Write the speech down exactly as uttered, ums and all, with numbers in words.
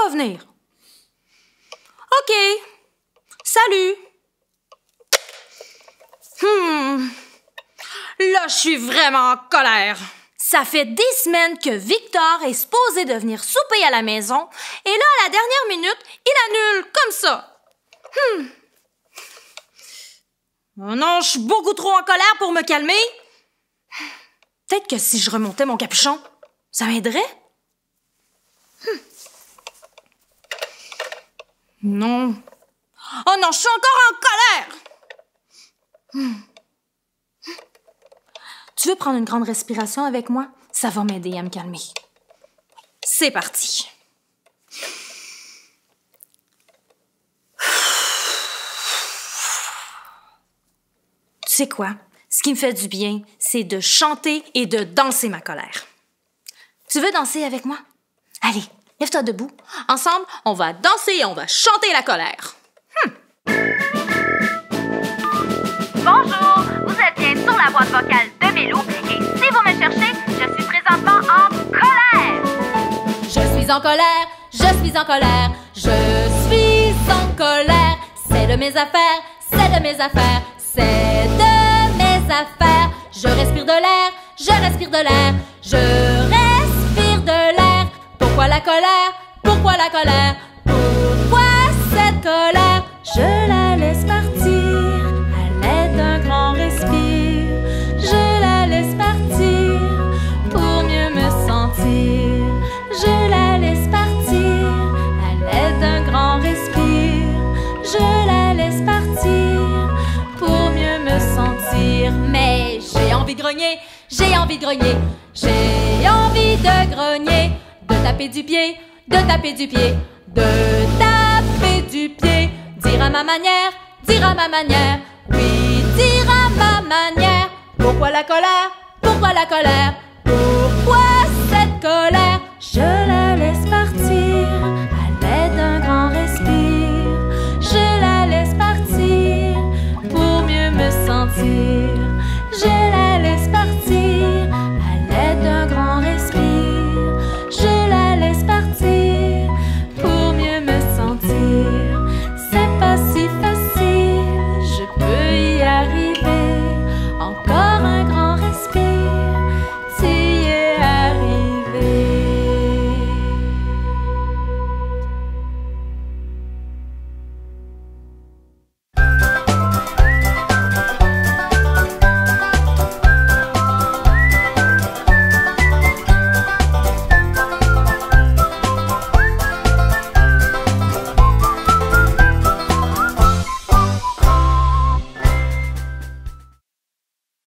va venir. OK. Salut. Hmm. Là, je suis vraiment en colère. Ça fait des semaines que Victor est supposé de venir souper à la maison et là, à la dernière minute, il annule comme ça. Hmm. Oh non, je suis beaucoup trop en colère pour me calmer. Peut-être que si je remontais mon capuchon, ça m'aiderait? Hmm. Non. Oh non, je suis encore en colère! Hmm. Tu veux prendre une grande respiration avec moi? Ça va m'aider à me calmer. C'est parti. Tu sais quoi? Ce qui me fait du bien, c'est de chanter et de danser ma colère. Tu veux danser avec moi? Allez, lève-toi debout. Ensemble, on va danser et on va chanter la colère. Hmm. Bonjour, vous êtes bien sur la boîte vocale de Mélou et si vous me cherchez, je suis présentement en colère. Je suis en colère, je suis en colère, je suis en colère. C'est de mes affaires, c'est de mes affaires, c'est de mes affaires. Je respire de l'air, je respire de l'air, je respire de l'air. Pourquoi la colère? Pourquoi la colère? Pourquoi cette colère? Je la laisse partir à l'aide d'un grand respire. Je la laisse partir pour mieux me sentir. Je la laisse partir à l'aide d'un grand respire. Je la laisse partir pour mieux me sentir. Mais j'ai envie de grogner, j'ai envie de grogner, j'ai envie de grogner, de taper du pied, de taper du pied, de taper du pied. Dire à ma manière, dire à ma manière, oui, dire à ma manière. Pourquoi la colère? Pourquoi la colère?